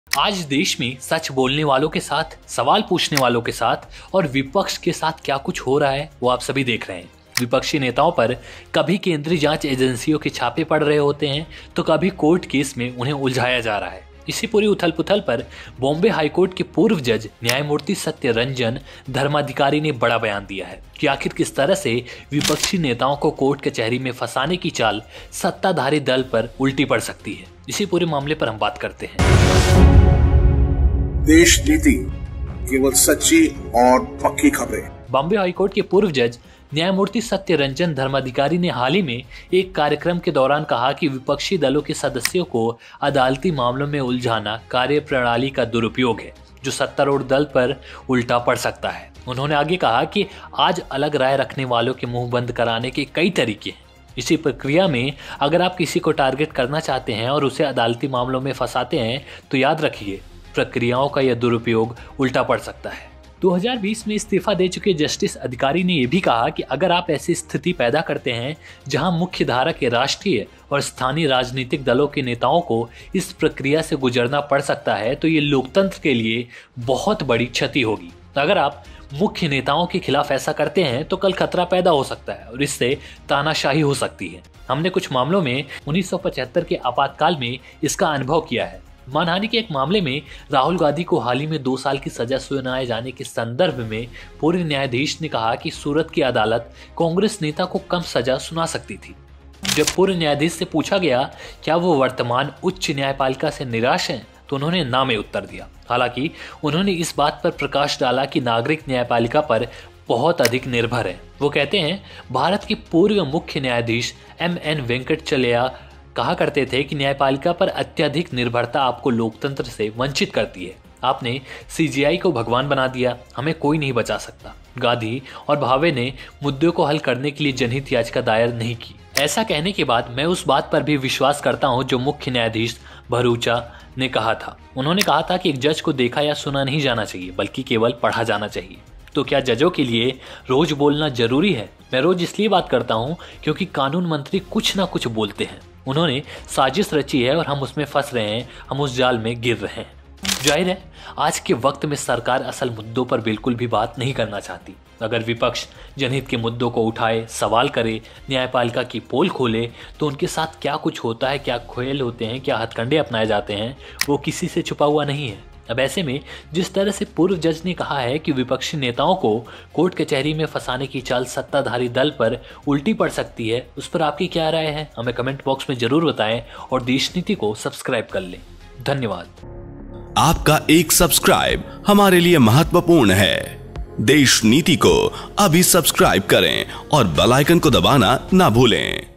आज देश में सच बोलने वालों के साथ, सवाल पूछने वालों के साथ और विपक्ष के साथ क्या कुछ हो रहा है वो आप सभी देख रहे हैं। विपक्षी नेताओं पर कभी केंद्रीय जांच एजेंसियों के छापे पड़ रहे होते हैं तो कभी कोर्ट केस में उन्हें उलझाया जा रहा है। इसी पूरी उथल पुथल पर बॉम्बे हाईकोर्ट के पूर्व जज न्यायमूर्ति सत्य रंजन धर्माधिकारी ने बड़ा बयान दिया है कि आखिर किस तरह से विपक्षी नेताओं को कोर्ट कचहरी में फंसाने की चाल सत्ताधारी दल पर उल्टी पड़ सकती है। इसी पूरे मामले पर हम बात करते हैं। देश नीति, केवल सच्ची और पक्की खबरें। बॉम्बे हाईकोर्ट के पूर्व जज न्यायमूर्ति सत्य रंजन धर्माधिकारी ने हाल ही में एक कार्यक्रम के दौरान कहा कि विपक्षी दलों के सदस्यों को अदालती मामलों में उलझाना कार्यप्रणाली का दुरुपयोग है जो सत्तारूढ़ दल पर उल्टा पड़ सकता है। उन्होंने आगे कहा कि आज अलग राय रखने वालों के मुंह बंद कराने के कई तरीके हैं। इसी प्रक्रिया में अगर आप किसी को टारगेट करना चाहते हैं और उसे अदालती मामलों में फंसाते हैं तो याद रखिए प्रक्रियाओं का यह दुरुपयोग उल्टा पड़ सकता है। 2020 में इस्तीफा दे चुके जस्टिस अधिकारी ने यह भी कहा कि अगर आप ऐसी स्थिति पैदा करते हैं जहां मुख्य धारा के राष्ट्रीय और स्थानीय राजनीतिक दलों के नेताओं को इस प्रक्रिया से गुजरना पड़ सकता है तो ये लोकतंत्र के लिए बहुत बड़ी क्षति होगी। अगर आप मुख्य नेताओं के खिलाफ ऐसा करते हैं तो कल खतरा पैदा हो सकता है और इससे तानाशाही हो सकती है। हमने कुछ मामलों में 1975 के आपातकाल में इसका अनुभव किया है। मानहानि के एक मामले में राहुल गांधी को हाल ही में 2 साल की सजा सुनाए जाने के संदर्भ में पूर्व न्यायाधीश ने कहा कि सूरत की अदालत कांग्रेस नेता को कम सजा सुना सकती थी। जब पूर्व न्यायाधीश से पूछा गया क्या वो वर्तमान उच्च न्यायपालिका से निराश हैं तो उन्होंने ना में उत्तर दिया। हालांकि उन्होंने इस बात पर प्रकाश डाला कि नागरिक न्यायपालिका पर बहुत अधिक निर्भर है। वो कहते हैं भारत के पूर्व मुख्य न्यायाधीश MN वेंकटचलैया कहा करते थे कि न्यायपालिका पर अत्यधिक निर्भरता आपको लोकतंत्र से वंचित करती है। आपने CJI को भगवान बना दिया, हमें कोई नहीं बचा सकता। गांधी और भावे ने मुद्दों को हल करने के लिए जनहित याचिका दायर नहीं की। ऐसा कहने के बाद मैं उस बात पर भी विश्वास करता हूं जो मुख्य न्यायाधीश भरूचा ने कहा था। उन्होंने कहा था कि एक जज को देखा या सुना नहीं जाना चाहिए बल्कि केवल पढ़ा जाना चाहिए। तो क्या जजों के लिए रोज बोलना जरूरी है? मैं रोज इसलिए बात करता हूं क्योंकि कानून मंत्री कुछ ना कुछ बोलते हैं। उन्होंने साजिश रची है और हम उसमें फंस रहे हैं, हम उस जाल में गिर रहे हैं। जाहिर है आज के वक्त में सरकार असल मुद्दों पर बिल्कुल भी बात नहीं करना चाहती। अगर विपक्ष जनहित के मुद्दों को उठाए, सवाल करे, न्यायपालिका की पोल खोले तो उनके साथ क्या कुछ होता है, क्या खेल होते हैं, क्या हथकंडे अपनाए जाते हैं वो किसी से छुपा हुआ नहीं है। अब ऐसे में जिस तरह से पूर्व जज ने कहा है कि विपक्षी नेताओं को कोर्ट कचहरी में फंसाने की चाल सत्ताधारी दल पर उल्टी पड़ सकती है, उस पर आपकी क्या राय है हमें कमेंट बॉक्स में जरूर बताएं और देश नीति को सब्सक्राइब कर लें। धन्यवाद। आपका एक सब्सक्राइब हमारे लिए महत्वपूर्ण है। देश नीति को अभी सब्सक्राइब करें और बेल आइकन को दबाना ना भूलें।